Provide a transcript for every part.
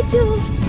आजू।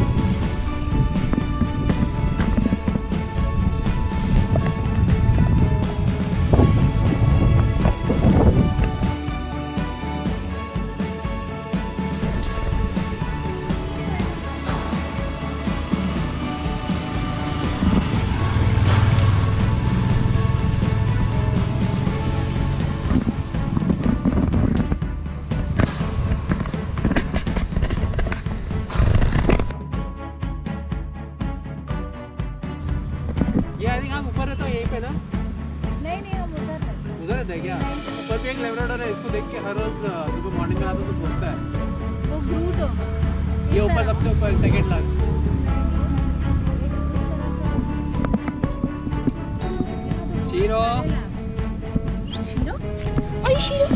हम ऊपर रहते हैं यहीं पे ना? नहीं हम उधर रहते हैं क्या? ऊपर भी एक लेब्राडोर है, इसको देख के हर रोज सुबह मॉर्निंग में आता तो बोलता है वो ब्रूट होगा। ये ऊपर सबसे ऊपर सेकंड लास्ट। शीरो शीरो ओए शीरो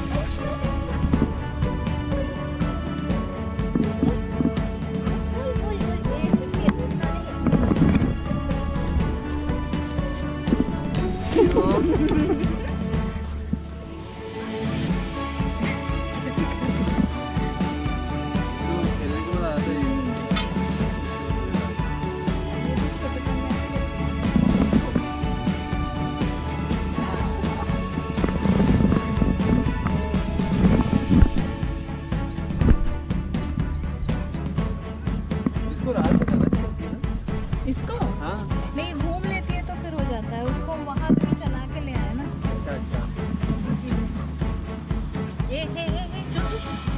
इसको हाँ नहीं घूम लेती है तो फिर हो जाता है। उसको वहां से चला के ले आए ना। अच्छा अच्छा ए जोशी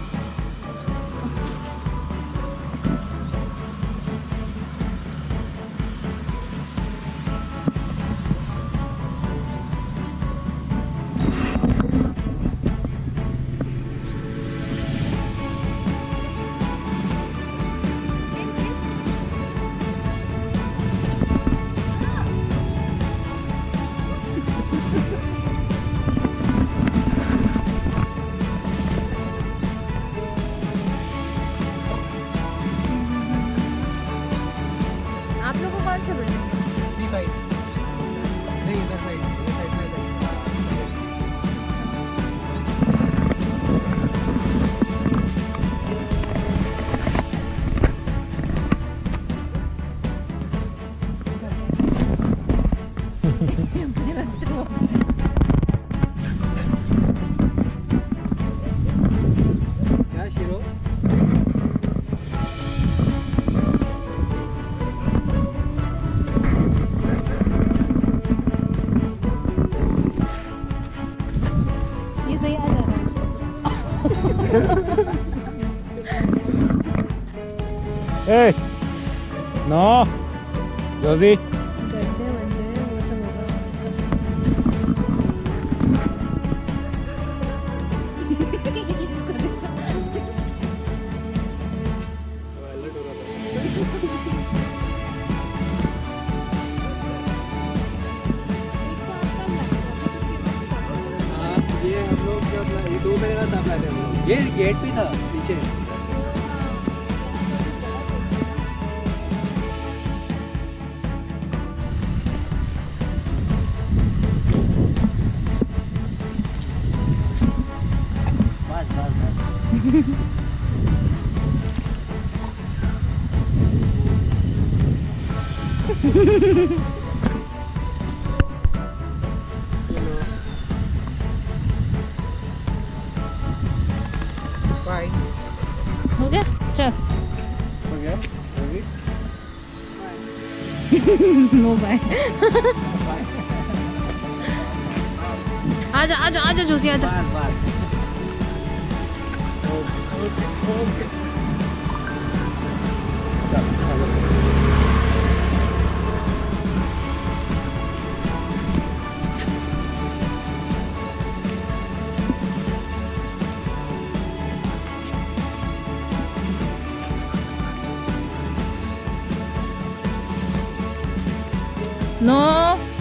आप लोगों को कौन से बिल्डिंग है? नहीं इधर साइड अपने रास्ते में क्या शीरो? ये सही आ जा रहा है Hey! No! Josie! गड्ढे वड्ढे वो सब होगा। इसको देखो। इसको आप कब लाए? हाँ ये हम लोग ये 2 महीने का तब लाए थे हम लोग। ये गेट भी था पीछे। बाय। हो गया चल। हो गया Josie? No bye. आजा आजा आजा जोशी आजा। Bye okay no